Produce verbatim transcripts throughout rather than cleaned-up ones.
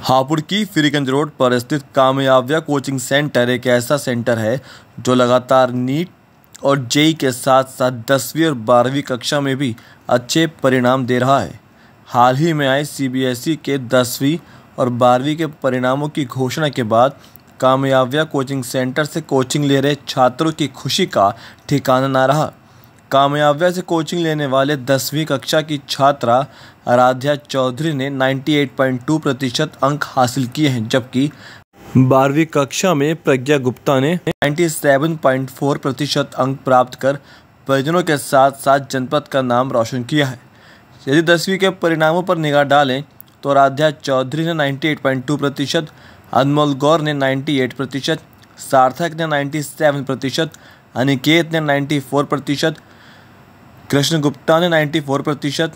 हापुड़ की फ्रीगंज रोड पर स्थित कामयाबिया कोचिंग सेंटर एक ऐसा सेंटर है जो लगातार नीट और जेई के साथ साथ दसवीं और बारहवीं कक्षा में भी अच्छे परिणाम दे रहा है। हाल ही में आए सीबीएसई के दसवीं और बारहवीं के परिणामों की घोषणा के बाद कामयाबिया कोचिंग सेंटर से कोचिंग ले रहे छात्रों की खुशी का ठिकाना न रहा। कामयाबिया से कोचिंग लेने वाले दसवीं कक्षा की छात्रा आराध्या चौधरी ने अट्ठानवे पॉइंट दो प्रतिशत अंक हासिल किए हैं, जबकि बारहवीं कक्षा में प्रज्ञा गुप्ता ने सत्तानवे पॉइंट चार प्रतिशत अंक प्राप्त कर परिजनों के साथ साथ जनपद का नाम रोशन किया है। यदि दसवीं के परिणामों पर निगाह डालें तो आराध्या चौधरी ने अट्ठानवे पॉइंट दो प्रतिशत, अनमोल गौर ने अट्ठानवे प्रतिशत, सार्थक ने सत्तानवे प्रतिशत, अनिकेत ने चौरानवे प्रतिशत, कृष्ण गुप्ता ने चौरानवे प्रतिशत,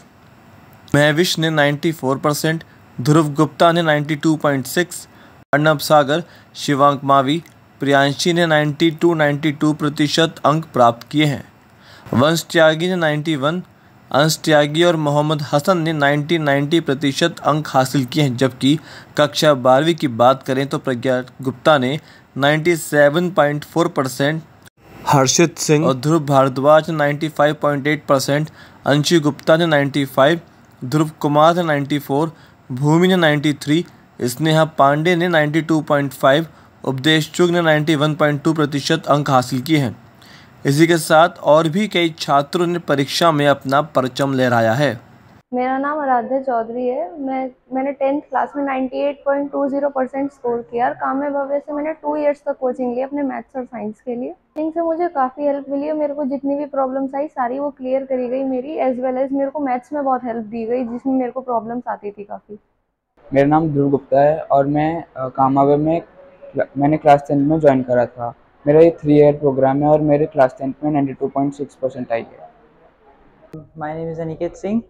महविश ने चौरानवे परसेंट, ध्रुव गुप्ता ने बानवे पॉइंट छह, अर्णब सागर, शिवांक मावी, प्रियांशी ने बानवे बानवे प्रतिशत अंक प्राप्त किए हैं। वंश त्यागी ने इक्यानवे, अंश त्यागी और मोहम्मद हसन ने नब्बे नब्बे प्रतिशत अंक हासिल किए हैं, जबकि कक्षा बारहवीं की बात करें तो प्रज्ञा गुप्ता ने सत्तानवे पॉइंट चार परसेंट, हर्षित सिंह और ध्रुव भारद्वाज ने पचानवे पॉइंट आठ परसेंट, अंशी गुप्ता ने पचानवे, ध्रुव कुमार ने चौरानवे, भूमि ने तिरानवे, स्नेहा पांडे ने बानवे पॉइंट पाँच, उपदेश चुग ने इक्यानवे पॉइंट दो प्रतिशत अंक हासिल किए हैं। इसी के साथ और भी कई छात्रों ने परीक्षा में अपना परचम लहराया है। मेरा नाम आराध्या चौधरी है। मैं मैंने टेंथ क्लास में अट्ठानवे पॉइंट दो शून्य परसेंट स्कोर किया और कामयाबिया से मैंने टू इयर्स तक कोचिंग ली अपने मैथ्स और साइंस के लिए। कोचिंग से मुझे काफ़ी हेल्प मिली है। मेरे को जितनी भी प्रॉब्लम्स आई सारी वो क्लियर करी गई मेरी, एज वेल एज मेरे को मैथ्स में बहुत हेल्प दी गई जिसमें मेरे को प्रॉब्लम्स आती थी काफ़ी। मेरा नाम ध्रुव गुप्ता है और मैं कामयाबिया में मैंने क्लास टेंथ में ज्वाइन करा था। मेरा ये थ्री ईयर प्रोग्राम है और मेरे क्लास टेंथ में बानवे पॉइंट छह परसेंट आई है। My name is Aniket Singh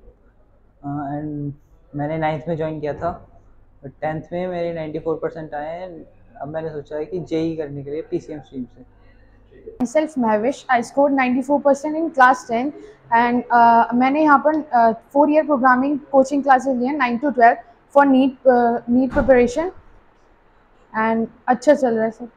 and मैंने नाइन्थ में ज्वाइन किया था। टेंथ में मेरे चौरानवे परसेंट आए हैं। अब मैंने सोचा है कि जेई करने के लिए पीसीएम स्ट्रीम से। Myself Mahvish, I scored ninety-four percent in class ten and uh, मैंने यहाँ पर four year programming coaching classes लिए nine to twelve for NEET NEET preparation and अच्छा चल रहा है सर।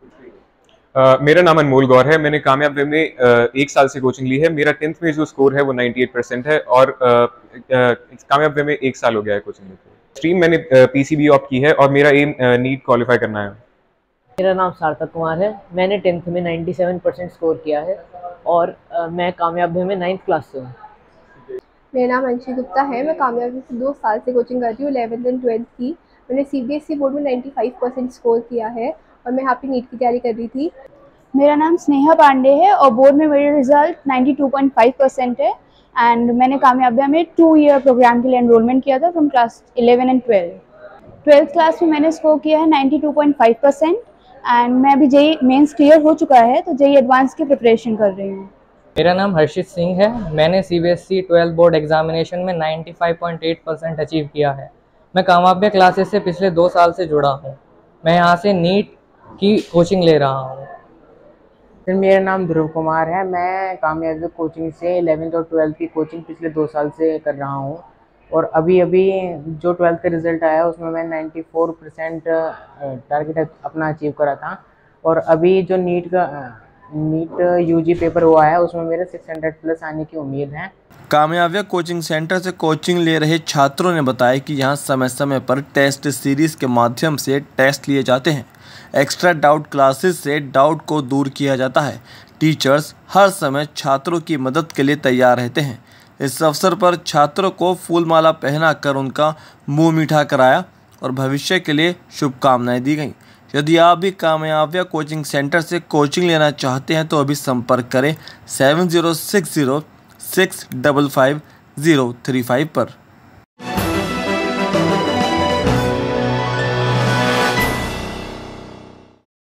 Uh, मेरा नाम अनमोल गौर है। मैंने कामयाबिया में uh, एक साल से कोचिंग ली है। मेरा टेंथ में जो स्कोर है वो अट्ठानवे परसेंट है और uh, uh, कामयाबिया में एक साल हो गया है कोचिंग लेते हुए। स्ट्रीम मैंने पीसीबी ऑप्ट की है और मेरा एम नीट क्वालिफाई करना है। मेरा नाम सार्थक कुमार है। मैंने टेंथ में सत्तानवे परसेंट स्कोर किया है और uh, मैं कामयाबिया में नाइन्थ क्लास से हूँ। मेरा नाम अंशी गुप्ता है। मैं कामयाबिया से दो साल से कोचिंग करती हूँ, इलेवेंथ एंड ट्वेल्थ की। मैंने सीबीएसई बोर्ड में पचानवे परसेंट स्कोर किया है और मैं यहाँ पे नीट की तैयारी कर रही थी। मेरा नाम स्नेहा पांडे है और बोर्ड में मेरे रिजल्ट बानवे पॉइंट पाँच परसेंट है एंड मैंने कामयाबिया में टू ईयर प्रोग्राम के लिए एनरोलमेंट किया था from class eleven and twelve. Twelfth class में मैंने स्कोर किया है बानवे पॉइंट पाँच परसेंट एंड मैं अभी जेई मेंस क्लियर हो चुका है तो जेई एडवांस की प्रिपरेशन कर रही हूँ। मेरा नाम हर्षित सिंह है। मैंने सीबीएसई ट्वेल्थ बोर्ड एग्जामिनेशन में पचानवे पॉइंट आठ परसेंट अचीव किया है। मैं कामयाबिया क्लासेस से पिछले दो साल से जुड़ा हूँ। मैं यहाँ से नीट की कोचिंग ले रहा हूँ। फिर मेरा नाम ध्रुव कुमार है। मैं कामयाबिया कोचिंग से इलेवेंथ और ट्वेल्थ की कोचिंग पिछले दो साल से कर रहा हूँ और अभी अभी जो ट्वेल्थ का रिज़ल्ट आया उसमें मैं चौरानवे परसेंट टारगेट अपना अचीव करा था और अभी जो नीट का नीट यूजी पेपर हुआ है उसमें मेरे छह सौ प्लस आने की उम्मीद है। कामयाबिया कोचिंग सेंटर से कोचिंग ले रहे छात्रों ने बताया कि यहां समय समय पर टेस्ट सीरीज के माध्यम से टेस्ट लिए जाते हैं। एक्स्ट्रा डाउट क्लासेस से डाउट को दूर किया जाता है। टीचर्स हर समय छात्रों की मदद के लिए तैयार रहते हैं। इस अवसर पर छात्रों को फूलमाला पहनाकर उनका मुंह मीठा कराया और भविष्य के लिए शुभकामनाएं दी गईं। यदि आप भी कामयाबिया कोचिंग सेंटर से कोचिंग लेना चाहते हैं तो अभी संपर्क करें seven zero six zero six five five zero three five पर।